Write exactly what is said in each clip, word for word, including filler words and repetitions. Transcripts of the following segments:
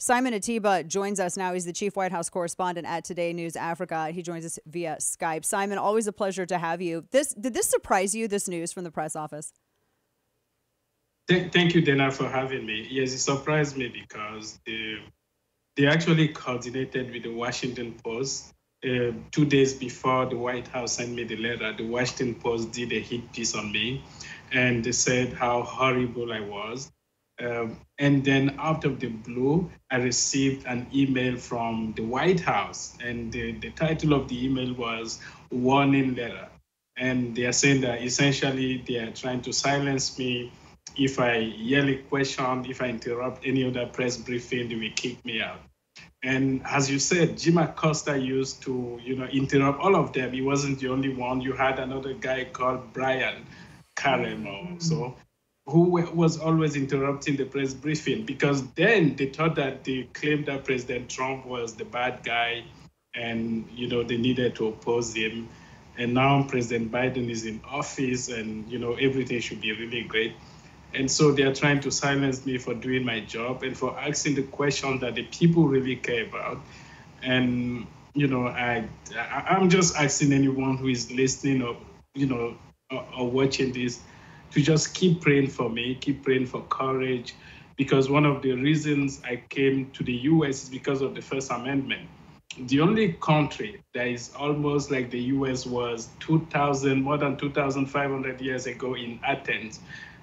Simon Ateba joins us now. He's the chief White House correspondent at Today News Africa. He joins us via Skype. Simon, always a pleasure to have you. This did this surprise you, this news from the press office? Thank you, Dana, for having me. Yes, it surprised me because they, they actually coordinated with the Washington Post. Uh, two days before the White House sent me the letter, the Washington Post did a hit piece on me, and they said how horrible I was. Um, and then out of the blue, I received an email from the White House, and the, the title of the email was Warning Letter. And they are saying that essentially they are trying to silence me. If I yell a question, if I interrupt any other press briefing, they will kick me out. And as you said, Jim Acosta used to, you know, interrupt all of them. He wasn't the only one. You had another guy called Brian Karemo, so who was always interrupting the press briefing, because then they thought that they claimed that President Trump was the bad guy, and you know they needed to oppose him. And now President Biden is in office, and you know everything should be really great. And so they are trying to silence me for doing my job and for asking the questions that the people really care about. And, you know, I, I'm just asking anyone who is listening or, you know, or, or watching this to just keep praying for me, keep praying for courage, because one of the reasons I came to the U S is because of the First Amendment. The only country that is almost like the U S was two thousand, more than two thousand five hundred years ago in Athens.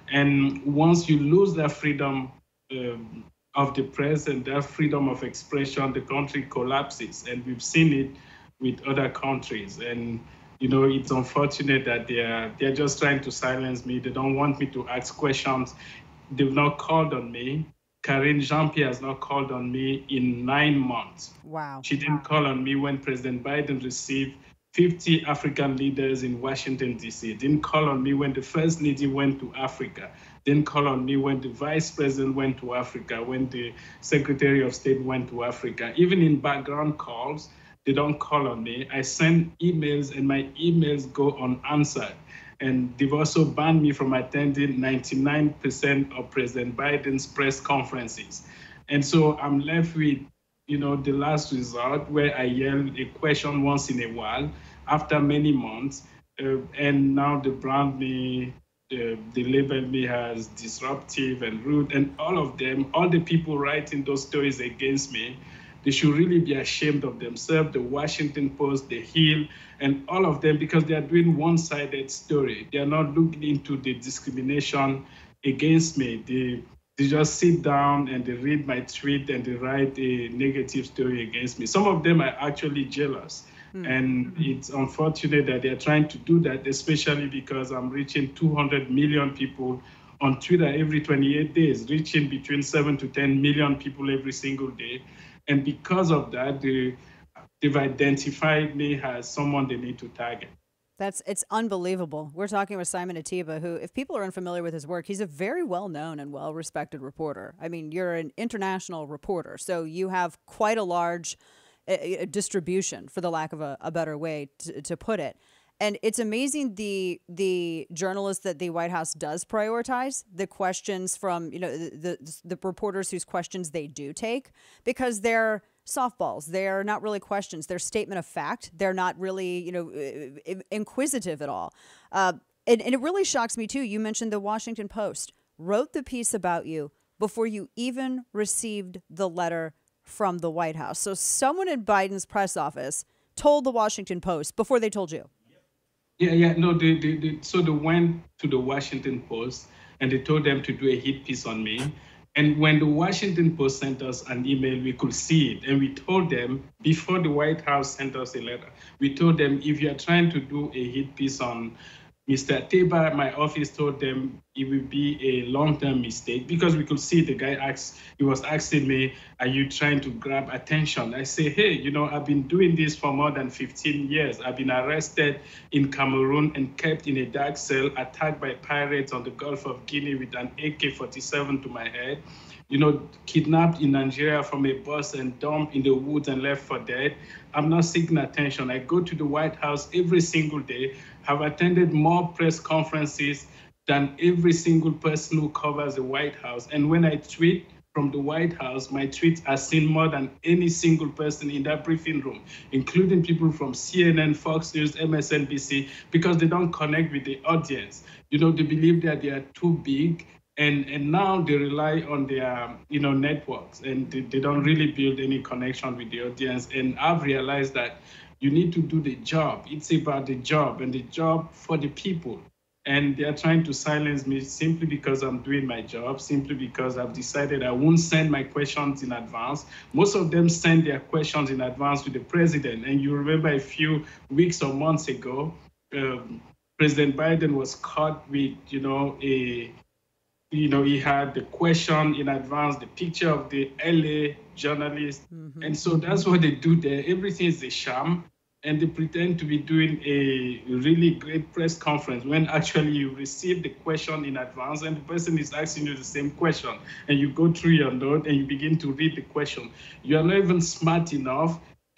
And once you lose that freedom um, of the press and that freedom of expression, the country collapses. And we've seen it with other countries. And, you know, it's unfortunate that they are, they're just trying to silence me. They don't want me to ask questions. They've not called on me. Karine Jean-Pierre has not called on me in nine months. Wow. She didn't wow. call on me when President Biden received fifty African leaders in Washington, D C. Didn't call on me when the First Lady went to Africa. Didn't call on me when the Vice President went to Africa, when the Secretary of State went to Africa. Even in background calls, they don't call on me. I send emails and my emails go unanswered. And they've also banned me from attending ninety-nine percent of President Biden's press conferences. And so I'm left with, you know, the last resort where I yell a question once in a while after many months. Uh, and now they brand me, uh, they label me as disruptive and rude, and all of them, all the people writing those stories against me, they should really be ashamed of themselves, the Washington Post, the Hill, and all of them, because they are doing one-sided story. They are not looking into the discrimination against me. They, They just sit down and they read my tweet and they write a negative story against me. Some of them are actually jealous. Mm. And it's unfortunate that they're trying to do that, especially because I'm reaching two hundred million people on Twitter every twenty-eight days, reaching between seven to ten million people every single day. And because of that, they, they've identified me as someone they need to target. That's it's unbelievable. We're talking with Simon Ateba, who, if people are unfamiliar with his work, he's a very well-known and well-respected reporter. I mean, you're an international reporter, so you have quite a large uh, distribution, for the lack of a, a better way to, to put it. And it's amazing the the journalists that the White House does prioritize, the questions from, you know, the, the, the reporters whose questions they do take, because they're softballs. They're not really questions. They're statement of fact. They're not really, you know, inquisitive at all. Uh, and, and it really shocks me, too. You mentioned the Washington Post wrote the piece about you before you even received the letter from the White House. So someone in Biden's press office told the Washington Post before they told you. Yeah, yeah, no, they, they, they, so they went to the Washington Post and they told them to do a hit piece on me. And when the Washington Post sent us an email, we could see it. And we told them, before the White House sent us a letter, we told them, if you're trying to do a hit piece on Mister Ateba, my office told them it would be a long-term mistake, because we could see the guy asked, he was asking me, are you trying to grab attention? I say, hey, you know, I've been doing this for more than fifteen years. I've been arrested in Cameroon and kept in a dark cell, attacked by pirates on the Gulf of Guinea with an A K forty-seven to my head. You know, kidnapped in Nigeria from a bus and dumped in the woods and left for dead. I'm not seeking attention. I go to the White House every single day, have attended more press conferences than every single person who covers the White House. And when I tweet, from the White House, my tweets are seen more than any single person in that briefing room, including people from C N N, Fox News, M S N B C, because they don't connect with the audience. You know, they believe that they are too big, and, and now they rely on their, you know, networks, and they, they don't really build any connection with the audience. And I've realized that you need to do the job. It's about the job and the job for the people. And they are trying to silence me simply because I'm doing my job, simply because I've decided I won't send my questions in advance. Most of them send their questions in advance to the president. And you remember a few weeks or months ago, um, President Biden was caught with, you know, a, you know, he had the question in advance, the picture of the L A journalist. Mm-hmm. And so that's what they do there. Everything is a sham. And they pretend to be doing a really great press conference when actually you receive the question in advance and the person is asking you the same question. And you go through your note and you begin to read the question. You are not even smart enough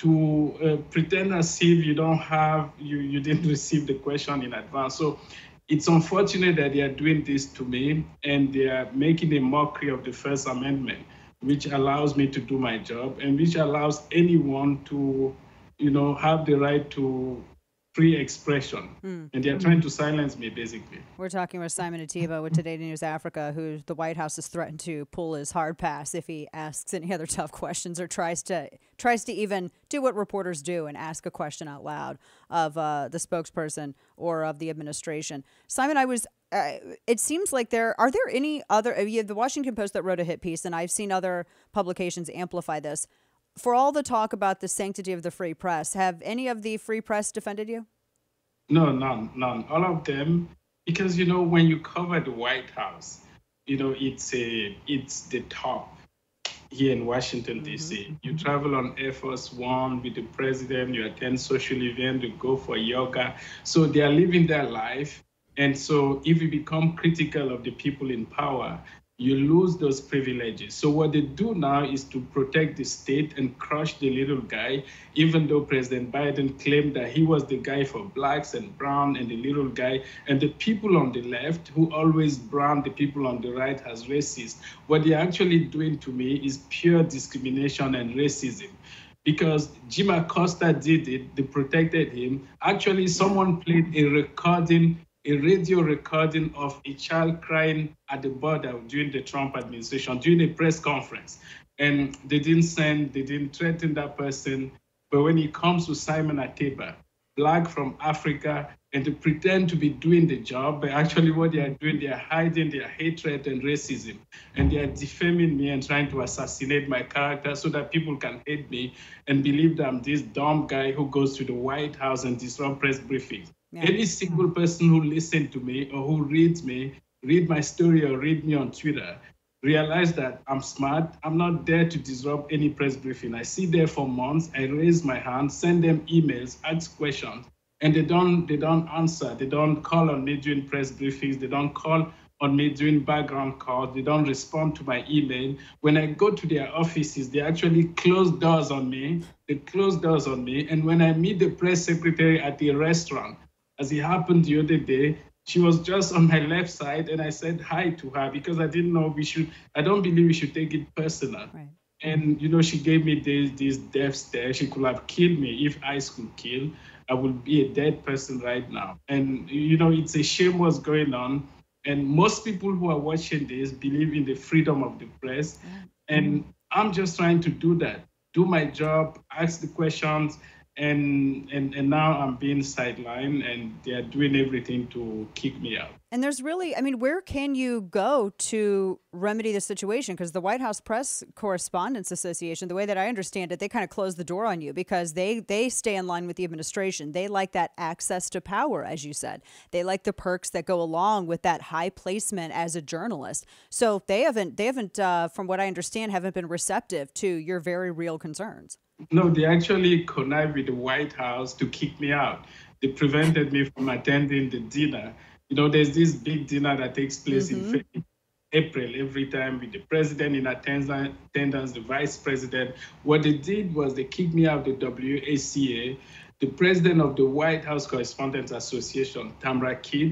to uh, pretend as if you don't have, you, you didn't receive the question in advance. So it's unfortunate that they are doing this to me, and they are making a mockery of the First Amendment, which allows me to do my job and which allows anyone to, you know, have the right to free expression. Mm. And they're trying to silence me, basically. We're talking with Simon Ateba with Today News Africa, who the White House has threatened to pull his hard pass if he asks any other tough questions or tries to tries to even do what reporters do and ask a question out loud of uh, the spokesperson or of the administration. Simon, I was Uh, it seems like there are there any other, uh, you have the Washington Post that wrote a hit piece, and I've seen other publications amplify this. For all the talk about the sanctity of the free press, have any of the free press defended you? No, none, none. All of them, because, you know, when you cover the White House, you know, it's a, it's the top here in Washington, mm-hmm. D C. You travel on Air Force One with the president, you attend social events, you go for yoga. So they are living their life. And so if you become critical of the people in power, you lose those privileges. So what they do now is to protect the state and crush the little guy, even though President Biden claimed that he was the guy for blacks and brown and the little guy. And the people on the left, who always brand the people on the right as racist, what they're actually doing to me is pure discrimination and racism. Because Jim Acosta did it, they protected him. Actually, someone played a recording a radio recording of a child crying at the border during the Trump administration, during a press conference. And they didn't send, they didn't threaten that person. But when it comes to Simon Ateba, black from Africa, and they pretend to be doing the job, but actually what they are doing, they are hiding their hatred and racism. And they are defaming me and trying to assassinate my character so that people can hate me and believe that I'm this dumb guy who goes to the White House and disrupts press briefings. Yeah. Any single person who listens to me or who reads me, read my story or read me on Twitter, realize that I'm smart. I'm not there to disrupt any press briefing. I sit there for months. I raise my hand, send them emails, ask questions, and they don't they don't answer. They don't call on me during press briefings. They don't call on me during background calls. They don't respond to my email. When I go to their offices, they actually close doors on me. They close doors on me. And when I meet the press secretary at the restaurant, as it happened the other day, she was just on my left side, and I said hi to her because I didn't know we should, I don't believe we should take it personal. Right. And, you know, she gave me this, this death stare. She could have killed me if ICE could kill. I would be a dead person right now. And, you know, it's a shame what's going on. And most people who are watching this believe in the freedom of the press. Yeah. And I'm just trying to do that, do my job, ask the questions. And, and and now I'm being sidelined, and they're doing everything to kick me out. And there's really, I mean, where can you go to remedy the situation? Because the White House Press Correspondents Association, the way that I understand it, they kind of close the door on you because they, they stay in line with the administration. They like that access to power, as you said. They like the perks that go along with that high placement as a journalist. So they haven't, they haven't, uh, from what I understand, haven't been receptive to your very real concerns. No, they actually connived with the White House to kick me out. They prevented me from attending the dinner. You know, there's this big dinner that takes place mm-hmm. in April every time with the president in attendance, the vice president. What they did was they kicked me out of the W A C A. The president of the White House Correspondent Association, Tamra Kidd,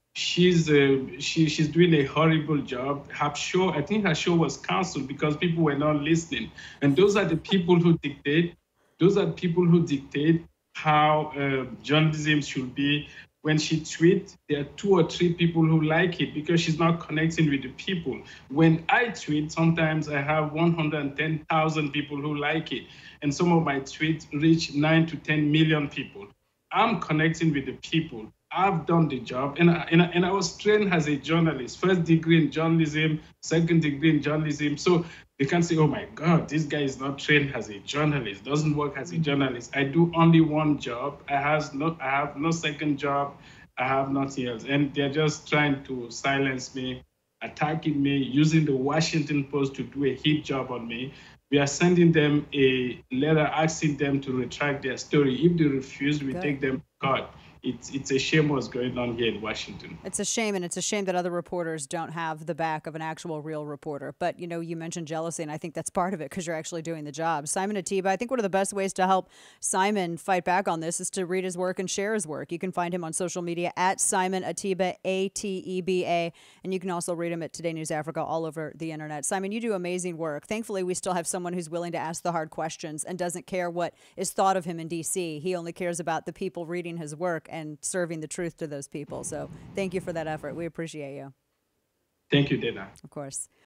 she's uh, she she's doing a horrible job. Her show, I think her show was canceled because people were not listening. And those are the people who dictate. Those are people who dictate how uh, journalism should be. When she tweets, there are two or three people who like it because she's not connecting with the people. When I tweet, sometimes I have one hundred ten thousand people who like it, and some of my tweets reach nine to ten million people. I'm connecting with the people. I've done the job, and I, and, I, and I was trained as a journalist, first degree in journalism, second degree in journalism. So they can say, oh my God, this guy is not trained as a journalist, doesn't work as a journalist. I do only one job. I have no, I have no second job. I have nothing else. And they're just trying to silence me, attacking me, using the Washington Post to do a hit job on me. We are sending them a letter asking them to retract their story. If they refuse, we Good. take them to court. It's it's a shame what's going on here in Washington. It's a shame, and it's a shame that other reporters don't have the back of an actual real reporter. But, you know, you mentioned jealousy, and I think that's part of it because you're actually doing the job. Simon Ateba, I think one of the best ways to help Simon fight back on this is to read his work and share his work. You can find him on social media at Simon Ateba, A T E B A, and you can also read him at Today News Africa all over the internet. Simon, you do amazing work. Thankfully, we still have someone who's willing to ask the hard questions and doesn't care what is thought of him in D C. He only cares about the people reading his work and serving the truth to those people. So thank you for that effort. We appreciate you. Thank you, Dana. Of course.